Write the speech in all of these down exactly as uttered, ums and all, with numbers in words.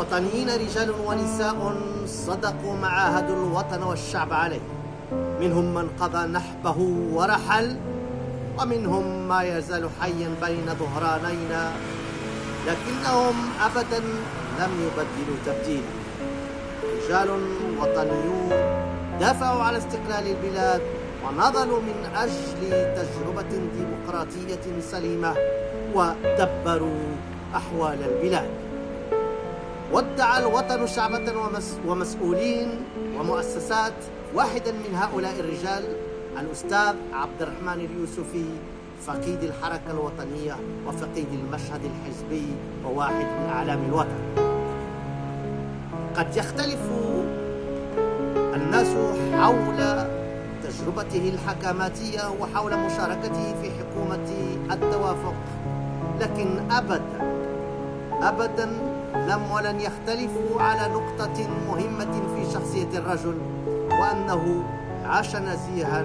الوطنيين رجال ونساء صدقوا ما عاهدوا الوطن والشعب عليه، منهم من قضى نحبه ورحل، ومنهم ما يزال حيا بين ظهرانينا، لكنهم أبدا لم يبدلوا تبديلا. رجال وطنيون دافعوا على استقلال البلاد ونضلوا من أجل تجربة ديمقراطية سليمة ودبروا أحوال البلاد. وادعى الوطن شعبة ومسؤولين ومؤسسات. واحدا من هؤلاء الرجال الأستاذ عبد الرحمن اليوسفي، فقيد الحركة الوطنية وفقيد المشهد الحزبي وواحد من أعلام الوطن. قد يختلف الناس حول تجربته الحكاماتية وحول مشاركته في حكومة التوافق، لكن أبدا أبدا لم ولن يختلفوا على نقطة مهمة في شخصية الرجل، وأنه عاش نزيها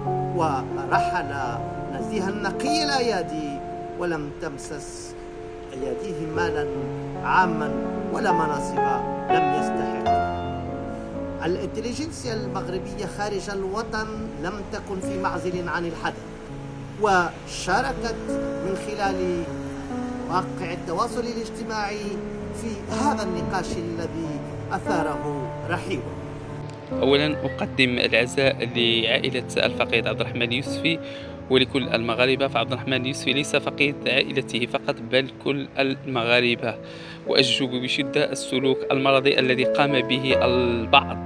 ورحل نزيها نقي الأيادي، ولم تمسس أيديه مالا عاما ولا مناصب لم يستحق. الانتليجنسيا المغربية خارج الوطن لم تكن في معزل عن الحدث، وشاركت من خلال واقع التواصل الاجتماعي في هذا النقاش الذي أثاره رحيله. أولا أقدم العزاء لعائلة الفقيد عبد الرحمن اليوسفي ولكل المغاربة. فعبد الرحمن اليوسفي ليس فقيد عائلته فقط بل كل المغاربة، وأجوب بشدة السلوك المرضي الذي قام به البعض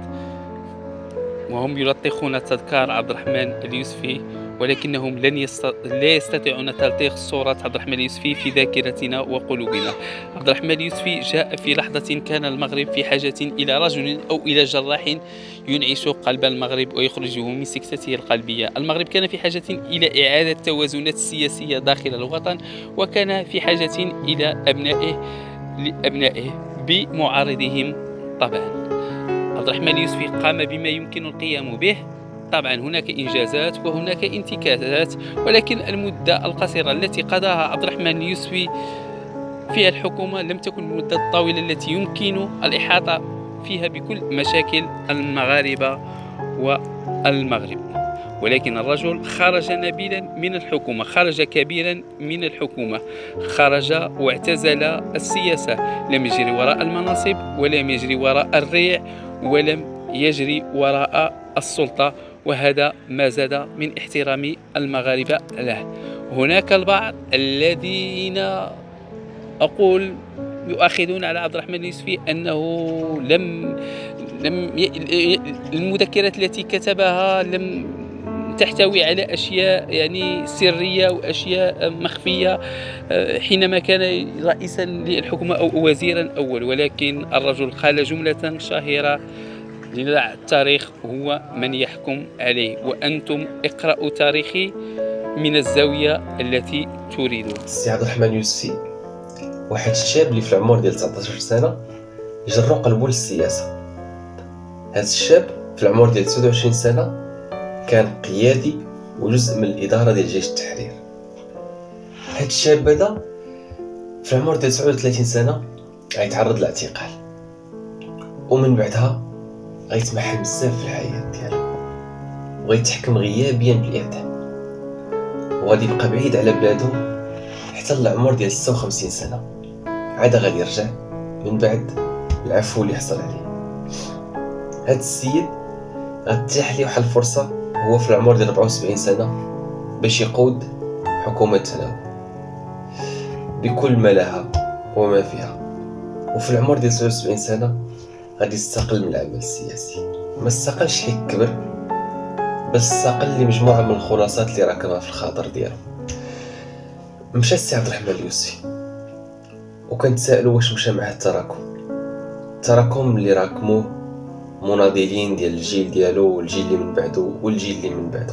وهم يلطخون تذكار عبد الرحمن اليوسفي، ولكنهم لن يست... لا يستطيعون تلطيخ صورة عبد الرحمن اليوسفي في ذاكرتنا وقلوبنا. عبد الرحمن اليوسفي جاء في لحظة كان المغرب في حاجة إلى رجل أو إلى جراح ينعش قلب المغرب ويخرجه من سكتته القلبية. المغرب كان في حاجة إلى إعادة توازنات سياسية داخل الوطن، وكان في حاجة إلى أبنائه لأبنائه بمعارضهم. طبعا عبد الرحمن اليوسفي قام بما يمكن القيام به. طبعا هناك إنجازات وهناك انتكاسات، ولكن المدة القصيرة التي قضاها عبد الرحمن اليوسفي فيها الحكومة لم تكن المدة الطويلة التي يمكن الإحاطة فيها بكل مشاكل المغاربة والمغرب. ولكن الرجل خرج نبيلا من الحكومة، خرج كبيرا من الحكومة، خرج واعتزل السياسة، لم يجري وراء المناصب ولم يجري وراء الريع ولم يجري وراء السلطة، وهذا ما زاد من احترام المغاربة له. هناك البعض الذين أقول يؤخذون على عبد الرحمن اليوسفي أنه لم لم ي... المذكرات التي كتبها لم تحتوي على أشياء يعني سرية وأشياء مخفية حينما كان رئيسا للحكومة أو وزيرا أول، ولكن الرجل قال جملة شهيرة: لذا التاريخ هو من يحكم عليه، وأنتم اقرأوا تاريخي من الزاوية التي تريدون. السي عبد الرحمن اليوسفي واحد الشاب اللي في العمر ديال تسعطاش سنة جرو قلبو للسياسة. هذا الشاب في العمر ديال تسعة وعشرين سنة كان قيادي وجزء من الإدارة ديال جيش التحرير. هذا الشاب هذا في العمر ديال تسعة وثلاثين سنة غيتعرض للاعتقال، ومن بعدها غيتمحل بزاف في الحياة ديالو وغيتحكم غيابيا بالإعدام، وغادي يبقى بعيد على بلادو حتى العمر ديال ستة وخمسين سنة. عاد غادي يرجع من بعد العفو اللي حصل عليه. هاد السيد غتتيح ليه واحد الفرصة هو في العمر ديال أربعة وسبعين سنة باش يقود حكومة التناوب بكل ما لها وما فيها، وفي العمر ديال تسعة وسبعين سنة غادي يستقل من العمل السياسي. ما استقلش حيت كبر، بس استقل لمجموعة من الخلاصات اللي راكمها في الخاطر ديالو. مشى السي عبد الرحمن اليوسفي وكنتسائلوا واش مشى معاه التراكم التراكم اللي راكموه مناضلين ديال الجيل ديالو والجيل اللي من بعده والجيل اللي من بعده.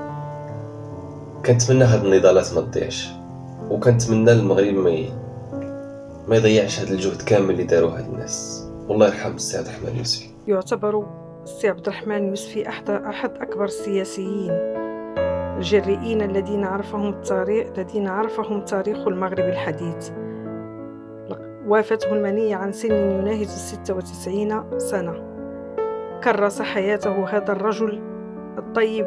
كنتمنى هاد النضالات ما تضيعش، وكنتمنى المغرب ما ما يضيعش هاد الجهد كامل اللي داروه هاد الناس. والله يرحم السي عبد الرحمن اليوسفي. يعتبر السي عبد الرحمن اليوسفي احد احد اكبر السياسيين الجريئين الذين عرفهم التاريخ الذين عرفهم تاريخ المغرب الحديث. وافته المنية عن سن يناهز ستة وتسعين سنة. كرس حياته هذا الرجل الطيب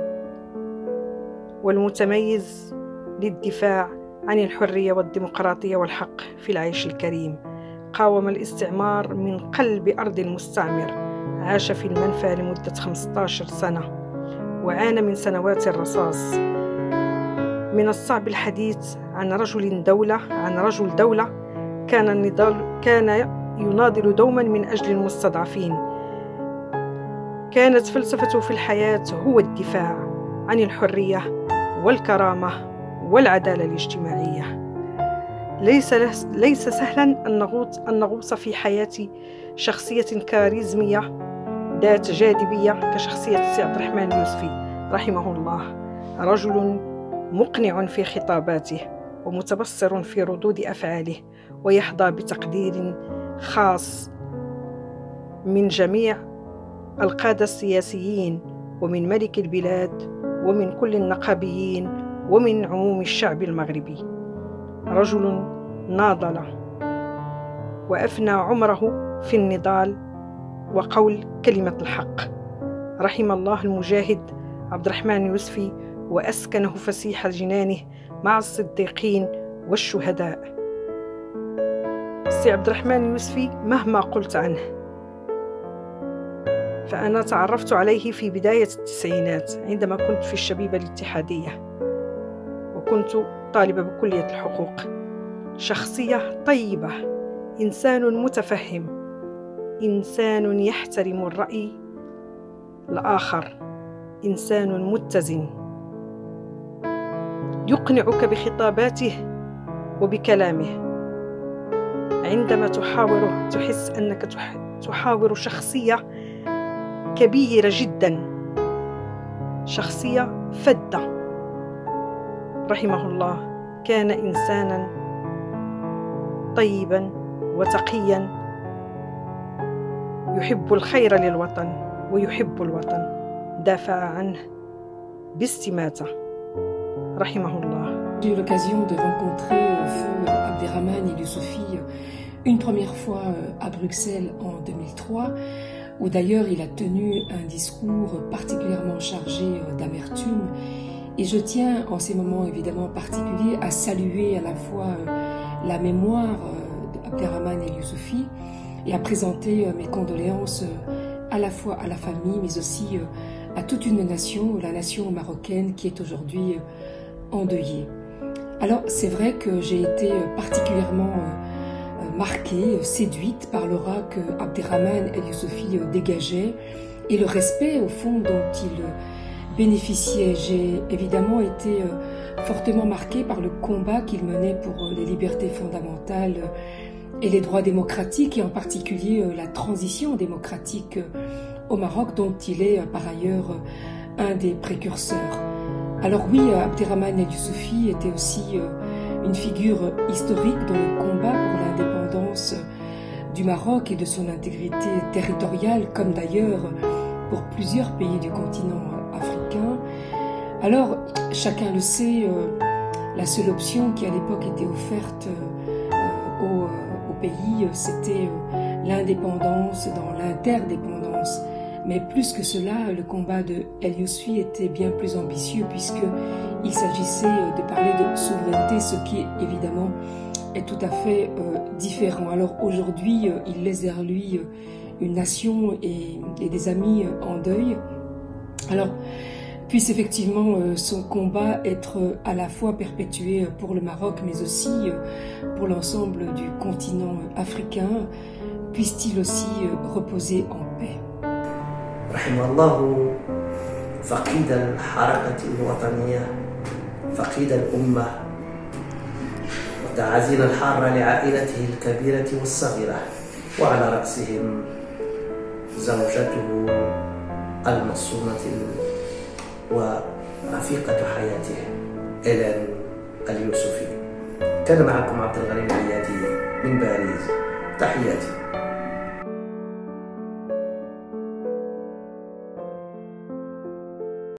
والمتميز للدفاع عن الحرية والديمقراطية والحق في العيش الكريم. قاوم الاستعمار من قلب أرض المستعمر، عاش في المنفى لمدة خمسة عشر سنة وعانى من سنوات الرصاص. من الصعب الحديث عن رجل دولة عن رجل دولة كان النضال كان يناضل دوما من أجل المستضعفين. كانت فلسفته في الحياة هو الدفاع عن الحرية والكرامة والعدالة الاجتماعية. ليس ليس سهلا أن نغوص أن نغوص في حياة شخصية كاريزمية ذات جاذبية كشخصية السي عبد الرحمن اليوسفي رحمه الله. رجل مقنع في خطاباته ومتبصر في ردود أفعاله، ويحظى بتقدير خاص من جميع القادة السياسيين ومن ملك البلاد ومن كل النقابيين ومن عموم الشعب المغربي. رجل ناضل وأفنى عمره في النضال وقول كلمة الحق. رحم الله المجاهد عبد الرحمن اليوسفي وأسكنه فسيح جنانه مع الصديقين والشهداء. السي عبد الرحمن اليوسفي مهما قلت عنه فأنا تعرفت عليه في بداية التسعينات عندما كنت في الشبيبة الاتحادية وكنت طالبة بكلية الحقوق. شخصية طيبة، إنسان متفهم، إنسان يحترم الرأي الآخر، إنسان متزن يقنعك بخطاباته وبكلامه. عندما تحاوره تحس أنك تحاور شخصية كبيرة جدا، شخصية فذة. رحمه الله كان إنسانا طيبا وتقيا يحب الخير للوطن ويحب الوطن، دافع عنه باستماتة رحمه الله. J'ai eu l'occasion de rencontrer feu Abderrahmane Youssofi une première fois à Bruxelles en deux mille trois, où d'ailleurs il a tenu un discours particulièrement chargé d'amertume. Et je tiens en ces moments évidemment particuliers à saluer à la fois la mémoire d'Abderrahmane Youssofi et à présenter mes condoléances à la fois à la famille mais aussi à toute une nation, la nation marocaine qui est aujourd'hui endeuillée. Alors c'est vrai que j'ai été particulièrement marquée, séduite par l'aura que Abderrahmane Youssofi dégageait et le respect au fond dont il bénéficiait. J'ai évidemment été fortement marquée par le combat qu'il menait pour les libertés fondamentales et les droits démocratiques et en particulier la transition démocratique au Maroc dont il est par ailleurs un des précurseurs. Alors oui, Abderrahmane Youssofi était aussi une figure historique dans le combat pour l'indépendance du Maroc et de son intégrité territoriale, comme d'ailleurs pour plusieurs pays du continent africain. Alors, chacun le sait, la seule option qui à l'époque était offerte au, au pays, c'était l'indépendance dans l'interdépendance. Mais plus que cela, le combat de El Yousfi était bien plus ambitieux puisqu'il s'agissait de parler de souveraineté, ce qui évidemment est tout à fait euh, différent. Alors aujourd'hui, euh, il laisse derrière lui euh, une nation et, et des amis euh, en deuil. Alors, puisse effectivement euh, son combat être euh, à la fois perpétué pour le Maroc mais aussi euh, pour l'ensemble du continent euh, africain, puisse-t-il aussi euh, reposer en paix. رحم الله فقيد الحركة الوطنية، فقيد الأمة، وتعازينا الحارة لعائلته الكبيرة والصغيرة، وعلى رأسهم زوجته المصونة ورفيقة حياته إيلان اليوسفي. كان معكم عبد الغني العيادي من باريس، تحياتي.